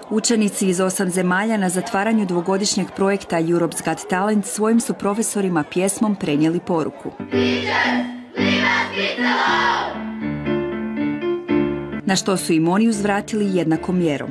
Učenici iz 8 zemalja na zatvaranju dvogodišnjeg projekta Europe's Got Talent svojim su profesorima pjesmom prenijeli poruku. Na što su im oni uzvratili jednakom mjerom.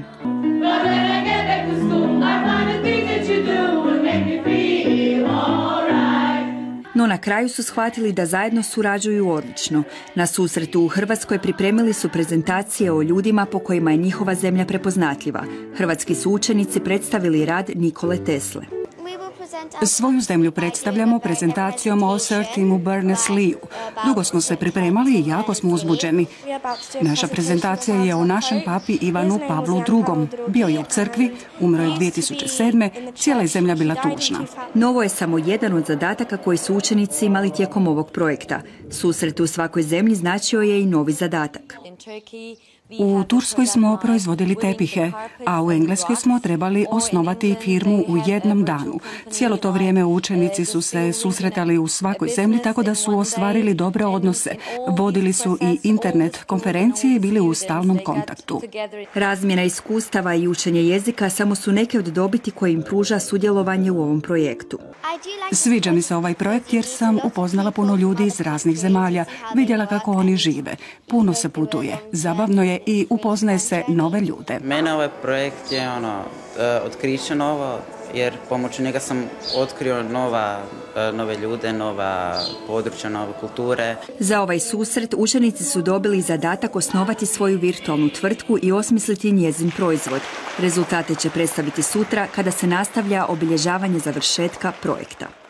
No na kraju su shvatili da zajedno surađuju odlično. Na susretu u Hrvatskoj pripremili su prezentacije o ljudima po kojima je njihova zemlja prepoznatljiva. Hrvatski su učenici predstavili rad Nikole Tesle. Svoju zemlju predstavljamo prezentacijom o Sir Timu Berners-Leeu. Dugo smo se pripremali i jako smo uzbuđeni. Naša prezentacija je o našem papi Ivanu Pavlu II. Bio je u crkvi, umro je 2007. Cijela je zemlja bila tužna. Novo je samo jedan od zadataka koji su učenici imali tijekom ovog projekta. Susret u svakoj zemlji značio je i novi zadatak. U Turskoj smo proizvodili tepihe, a u Engleskoj smo trebali osnovati firmu u jednom danu. Cijelo to vrijeme učenici su se susretali u svakoj zemlji, tako da su ostvarili dobre odnose. Vodili su i internet konferencije i bili u stalnom kontaktu. Razmjena iskustava i učenje jezika samo su neke od dobiti koje im pruža sudjelovanje u ovom projektu. Sviđa mi se ovaj projekt jer sam upoznala puno ljudi iz raznih zemalja, vidjela kako oni žive. Puno se putuje, zabavno je i upoznaje se nove ljude. Mene ovaj projekt je otkriće novo, jer pomoću njega sam otkrio nove ljude, nova područja, nove kulture. Za ovaj susret učenici su dobili zadatak osnovati svoju virtualnu tvrtku i osmisliti njezin proizvod. Rezultate će predstaviti sutra kada se nastavlja obilježavanje završetka projekta.